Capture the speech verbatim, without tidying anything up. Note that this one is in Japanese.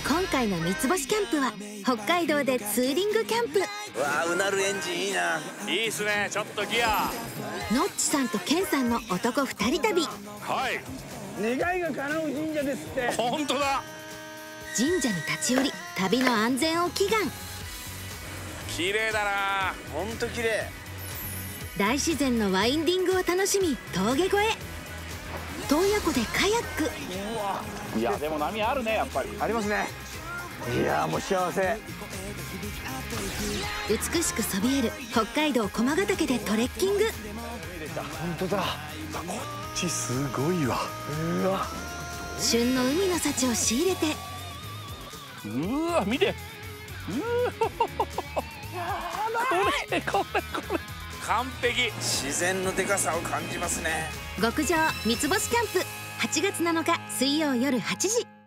今回の三つ星キャンプは北海道でツーリングキャンプ。 うわー、うなるエンジンいいな。 いいっすね。ちょっとギア。 ノッチさんとケンさんの男二人旅。 はい、 願いが叶う神社ですって。 本当だ。 神社に立ち寄り旅の安全を祈願。 綺麗だな。 ほんと綺麗。 大自然のワインディングを楽しみ峠越え。洞爺湖でカヤック。 いやでも波あるね、やっぱりありますね。いやもう幸せ。 美しくそびえる北海道駒ヶ岳でトレッキング。 本当だ、こっちすごいわ。うわ、 旬の海の幸を仕入れて。 うわ、見て。うわ、これこれこれ完璧。 自然のでかさを感じますね。 極上三つ星キャンプはちがつなのか水曜夜はちじ。